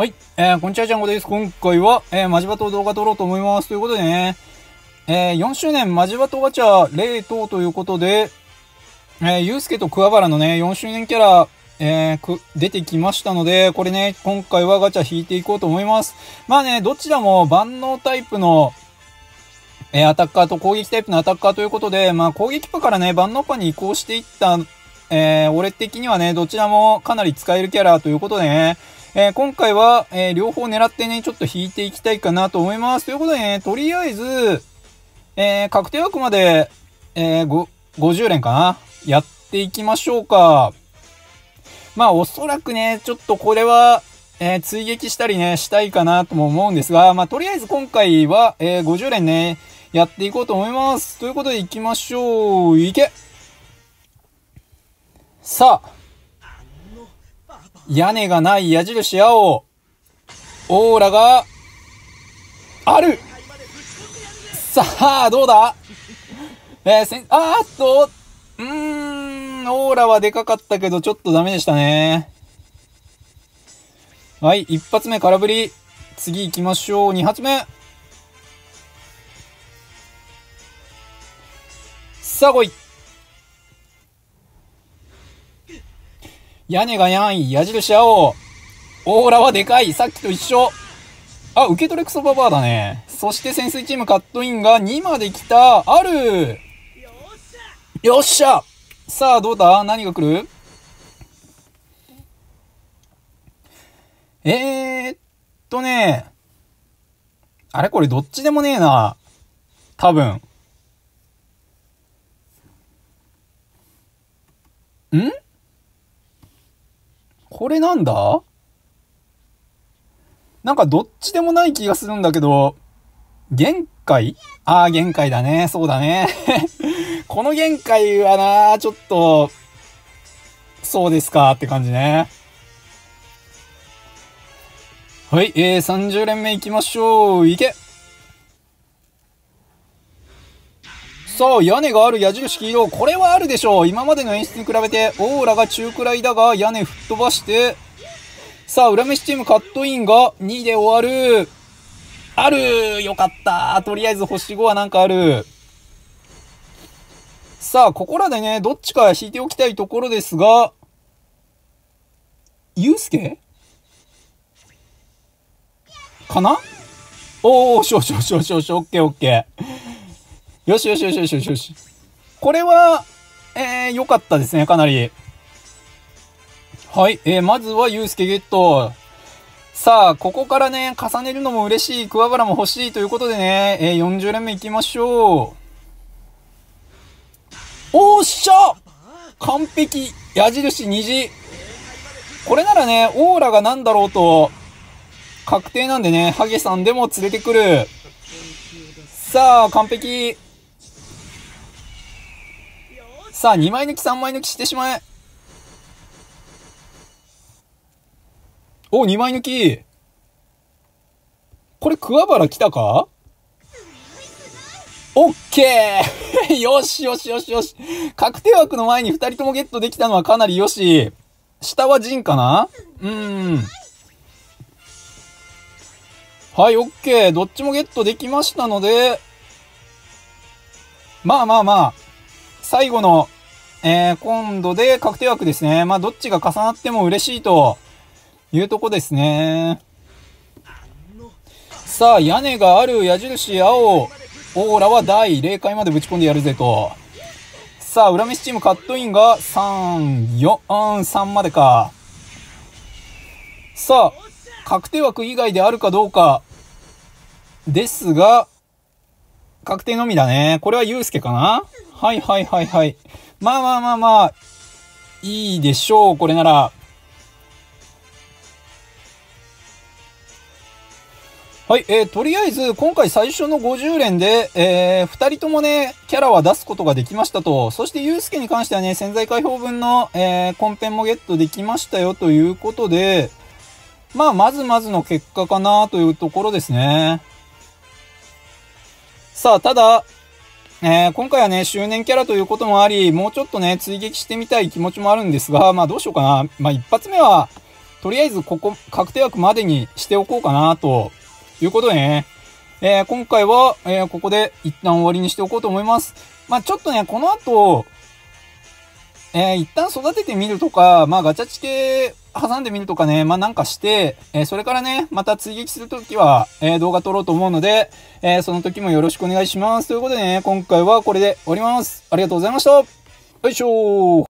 はい、こんにちは、ちゃんこです。今回は、マジバト動画撮ろうと思います。ということでね、4周年マジバトガチャ冷凍ということで、ゆうすけと桑原のね、4周年キャラ、出てきましたので、これね、今回はガチャ引いていこうと思います。まあね、どちらも万能タイプの、アタッカーと攻撃タイプのアタッカーということで、まあ攻撃パからね、万能パに移行していった、俺的にはね、どちらもかなり使えるキャラということでね、今回は、両方狙ってね、ちょっと引いていきたいかなと思います。ということでね、とりあえず、確定枠まで、50連かなやっていきましょうか。まあ、おそらくね、ちょっとこれは、追撃したりね、したいかなとも思うんですが、まあ、とりあえず今回は、50連ね、やっていこうと思います。ということで行きましょう。いけ！さあ、屋根がない矢印青。オーラがある。さあ、どうだ？オーラはでかかったけど、ちょっとダメでしたね。はい、一発目空振り。次行きましょう。二発目。さあ、来い。屋根がない、矢印青。オーラはでかい。さっきと一緒。あ、受け取れクソババアだね。そして潜水チームカットインが2まで来た。ある。よっしゃ。さあ、どうだ？何が来る？ね。あれこれどっちでもねえな。多分。これなんだ？なんかどっちでもない気がするんだけど、限界？限界だね。そうだね。この限界はな、ちょっと、そうですかって感じね。はい、30連目行きましょう。いけ！さあ、屋根がある矢印黄色。これはあるでしょう。今までの演出に比べて、オーラが中くらいだが、屋根吹っ飛ばして、さあ、裏飯チームカットインが2で終わる。ある！よかった。とりあえず星5はなんかある。さあ、ここらでね、どっちか引いておきたいところですが、ゆうすけかな？おー、しょしょしょしょしょ、オッケーオッケー。よしよしよしよしよしよし。これは、良かったですね、かなり。はい、まずはゆうすけゲット。さあ、ここからね、重ねるのも嬉しい、桑原も欲しいということでね、40連目いきましょう。おっしゃ！完璧！矢印虹。これならね、オーラがなんだろうと、確定なんでね、ハゲさんでも連れてくる。さあ、完璧。さあ、2枚抜き3枚抜きしてしまえ。お、2枚抜き。これ、桑原来たか？オッケー。よしよしよしよし。確定枠の前に2人ともゲットできたのはかなりよし。下はジンかな？はい、オッケー。どっちもゲットできましたので、まあ、最後の、今度で確定枠ですね。まあ、どっちが重なっても嬉しいというとこですね。さあ、屋根がある矢印青。オーラは大。0回までぶち込んでやるぜと。さあ、裏飯チームカットインが3、4、3までか。さあ、確定枠以外であるかどうか。ですが、確定のみだね。これはゆうすけかな？はいはいはいはい。まあ、いいでしょう、これなら。はい、とりあえず、今回最初の50連で、2人ともね、キャラは出すことができましたと。そして、ゆうすけに関してはね、潜在解放分の、コンペンもゲットできましたよということで、まあ、まずまずの結果かなというところですね。さあ、ただ、今回はね、周年キャラということもあり、もうちょっとね、追撃してみたい気持ちもあるんですが、まあどうしようかな。まあ一発目は、 とりあえずここ、確定枠までにしておこうかな、ということでね。今回は、ここで一旦終わりにしておこうと思います。まあちょっとね、この後、一旦育ててみるとか、まあガチャチケ挟んでみるとかね、まあなんかして、それからね、また追撃するときは、動画撮ろうと思うので、その時もよろしくお願いします。ということでね、今回はこれで終わります。ありがとうございました。よいしょー。